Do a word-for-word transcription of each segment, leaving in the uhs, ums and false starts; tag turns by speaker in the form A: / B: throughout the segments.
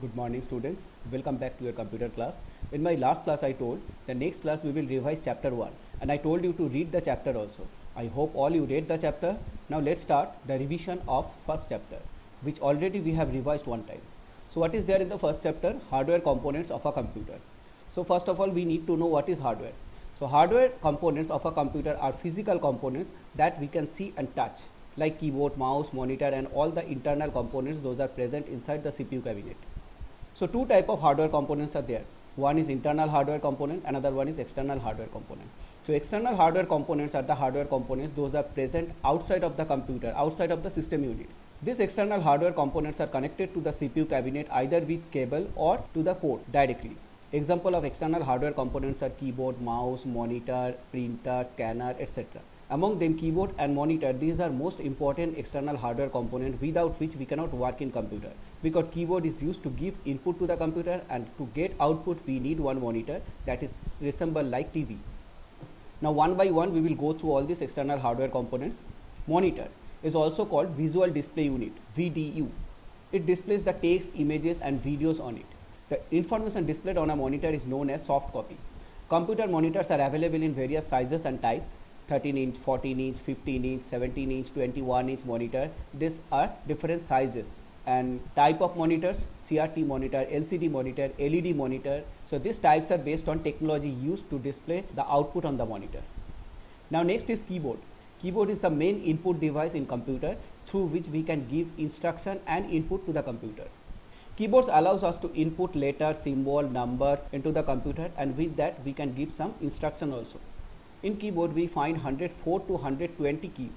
A: Good morning students, welcome back to your computer class. In my last class I told the next class we will revise chapter one and I told you to read the chapter also. I hope all you read the chapter. Now let's start the revision of first chapter, which already we have revised one time. So what is there in the first chapter? Hardware components of a computer. So first of all we need to know what is hardware. So hardware components of a computer are physical components that we can see and touch, like keyboard, mouse, monitor and all the internal components those are present inside the C P U cabinet. So two type of hardware components are there. One is internal hardware component, another one is external hardware component. So external hardware components are the hardware components those are present outside of the computer, outside of the system unit. These external hardware components are connected to the C P U cabinet either with cable or to the port directly. Example of external hardware components are keyboard, mouse, monitor, printer, scanner, et cetera. Among them, keyboard and monitor, these are most important external hardware component without which we cannot work in computer, because keyboard is used to give input to the computer and to get output we need one monitor that is resemble like T V. Now one by one we will go through all these external hardware components. Monitor is also called Visual Display Unit, V D U. It displays the text, images and videos on it. The information displayed on a monitor is known as soft copy. Computer monitors are available in various sizes and types. thirteen inch, fourteen inch, fifteen inch, seventeen inch, twenty-one inch monitor. These are different sizes and type of monitors: C R T monitor, L C D monitor, L E D monitor. So these types are based on technology used to display the output on the monitor. Now next is keyboard. Keyboard is the main input device in computer through which we can give instruction and input to the computer. Keyboards allows us to input letters, symbol, numbers into the computer, and with that we can give some instruction also. In keyboard we find one hundred four to one hundred twenty keys.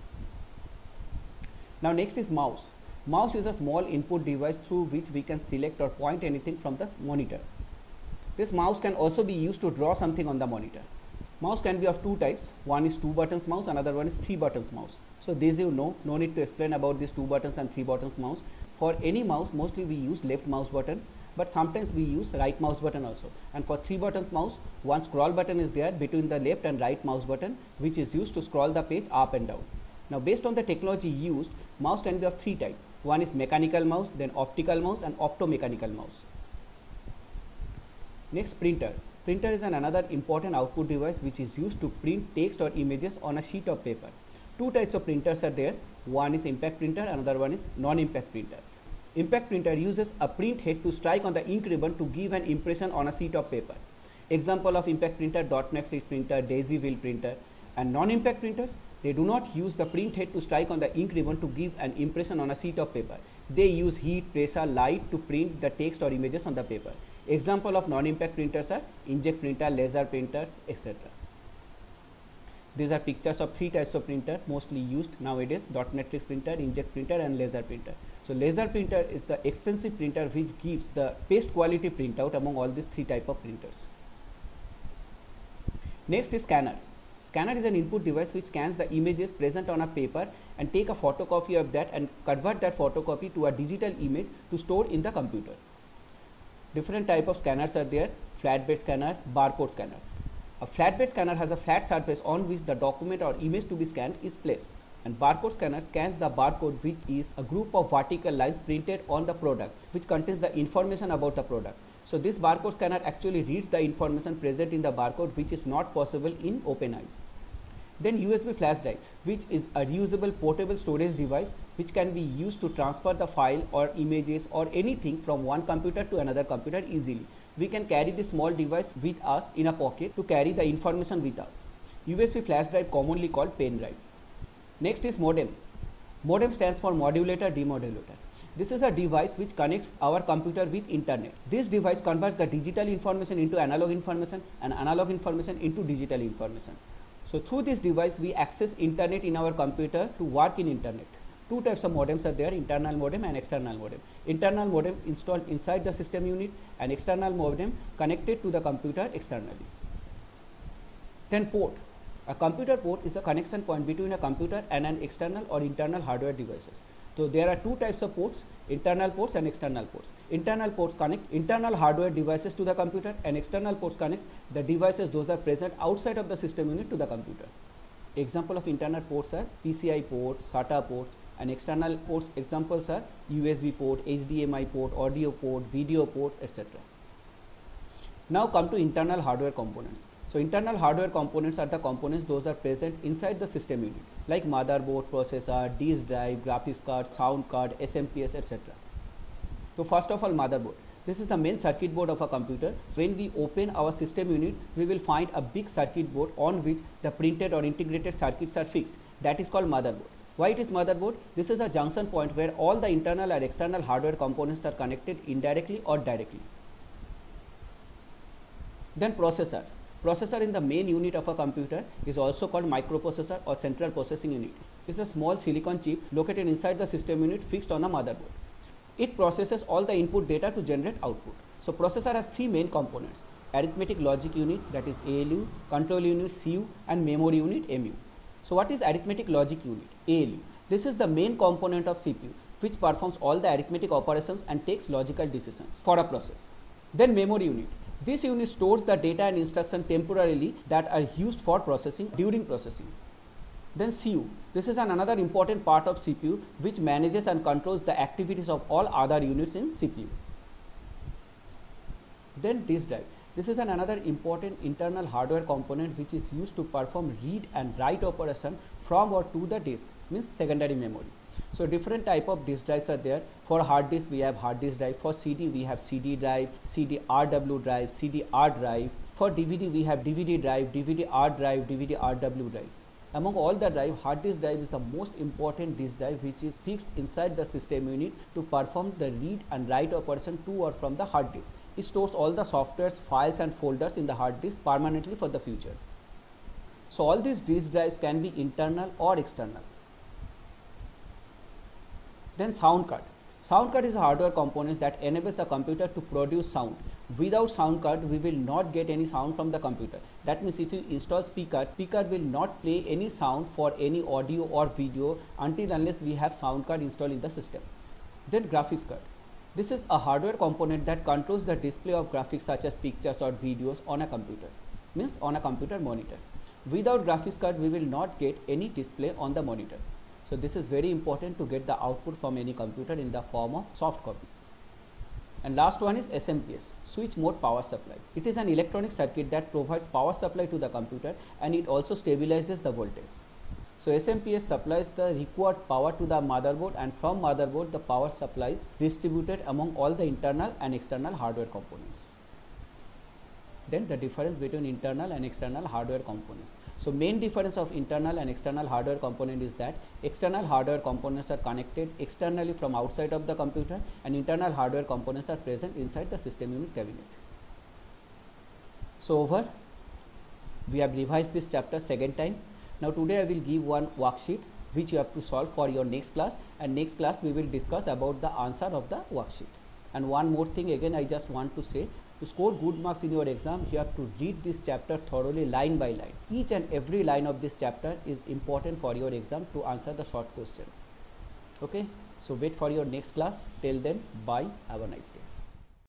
A: Now next is mouse. Mouse is a small input device through which we can select or point anything from the monitor. This mouse can also be used to draw something on the monitor. Mouse can be of two types. One is two buttons mouse, another one is three buttons mouse. So this you know, no need to explain about these two buttons and three buttons mouse. For any mouse mostly we use left mouse button, but sometimes we use right mouse button also. And for three buttons mouse, one scroll button is there between the left and right mouse button, which is used to scroll the page up and down. Now based on the technology used, mouse can be of three types. One is mechanical mouse, then optical mouse and optomechanical mouse. Next, printer. Printer is an another important output device which is used to print text or images on a sheet of paper. Two types of printers are there. One is impact printer, another one is non-impact printer. Impact printer uses a print head to strike on the ink ribbon to give an impression on a sheet of paper. Example of impact printer: dot next is printer, daisy wheel printer. And non-impact printers, they do not use the print head to strike on the ink ribbon to give an impression on a sheet of paper. They use heat, pressure, light to print the text or images on the paper. Example of non-impact printers are inkjet printer, laser printers, et cetera. These are pictures of three types of printer mostly used nowadays: dot matrix printer, inkjet printer and laser printer. So laser printer is the expensive printer which gives the best quality printout among all these three type of printers. Next is scanner. Scanner is an input device which scans the images present on a paper and take a photocopy of that and convert that photocopy to a digital image to store in the computer. Different type of scanners are there: flatbed scanner, barcode scanner. A flatbed scanner has a flat surface on which the document or image to be scanned is placed, and barcode scanner scans the barcode, which is a group of vertical lines printed on the product which contains the information about the product. So this barcode scanner actually reads the information present in the barcode, which is not possible in open eyes. Then U S B flash drive, which is a reusable portable storage device which can be used to transfer the file or images or anything from one computer to another computer easily. We can carry this small device with us in a pocket to carry the information with us. U S B flash drive, commonly called pen drive. Next is modem. Modem stands for modulator demodulator. This is a device which connects our computer with internet. This device converts the digital information into analog information and analog information into digital information. So through this device we access internet in our computer to work in internet. Two types of modems are there: internal modem and external modem. Internal modem installed inside the system unit and external modem connected to the computer externally. Then port. A computer port is a connection point between a computer and an external or internal hardware devices. So there are two types of ports: internal ports and external ports. Internal ports connect internal hardware devices to the computer, and external ports connect the devices those are present outside of the system unit to the computer. Example of internal ports are P C I port, SATA ports, and external ports examples are U S B port, H D M I port, audio port, video port, et cetera. Now come to internal hardware components. So internal hardware components are the components those are present inside the system unit, like motherboard, processor, disk drive, graphics card, sound card, S M P S, et cetera. So first of all, motherboard. This is the main circuit board of a computer. When we open our system unit, we will find a big circuit board on which the printed or integrated circuits are fixed. That is called motherboard. Why it is motherboard? This is a junction point where all the internal and external hardware components are connected indirectly or directly. Then processor. Processor in the main unit of a computer is also called microprocessor or central processing unit. It is a small silicon chip located inside the system unit fixed on a motherboard. It processes all the input data to generate output. So processor has three main components: arithmetic logic unit, that is A L U, control unit C U, and memory unit M U. So what is arithmetic logic unit? A L U. This is the main component of C P U which performs all the arithmetic operations and takes logical decisions for a process. Then memory unit. This unit stores the data and instruction temporarily that are used for processing during processing. Then C U. This is an another important part of C P U which manages and controls the activities of all other units in C P U. Then disk drive. This is an another important internal hardware component which is used to perform read and write operation from or to the disk, means secondary memory. So different type of disk drives are there. For hard disk we have hard disk drive, for C D we have C D drive, C D R W drive, C D R drive. For D V D we have D V D drive, D V D R drive, D V D R W drive. Among all the drive, hard disk drive is the most important disk drive which is fixed inside the system unit to perform the read and write operation to or from the hard disk. It stores all the softwares, files and folders in the hard disk permanently for the future. So all these disk drives can be internal or external. Then sound card. Sound card is a hardware component that enables a computer to produce sound. Without sound card, we will not get any sound from the computer. That means if you install speaker, speaker will not play any sound for any audio or video until unless we have sound card installed in the system. Then graphics card. This is a hardware component that controls the display of graphics such as pictures or videos on a computer, means on a computer monitor. Without graphics card, we will not get any display on the monitor. So this is very important to get the output from any computer in the form of soft copy. And last one is S M P S, switch mode power supply. It is an electronic circuit that provides power supply to the computer and it also stabilizes the voltage. So S M P S supplies the required power to the motherboard, and from motherboard the power supply is distributed among all the internal and external hardware components. Then the difference between internal and external hardware components. So main difference of internal and external hardware component is that external hardware components are connected externally from outside of the computer, and internal hardware components are present inside the system unit cabinet. So over, we have revised this chapter second time. Now today I will give one worksheet which you have to solve for your next class, and next class we will discuss about the answer of the worksheet. And one more thing again I just want to say, to score good marks in your exam, you have to read this chapter thoroughly line by line. Each and every line of this chapter is important for your exam to answer the short question. Okay, so wait for your next class. Till then, bye, have a nice day.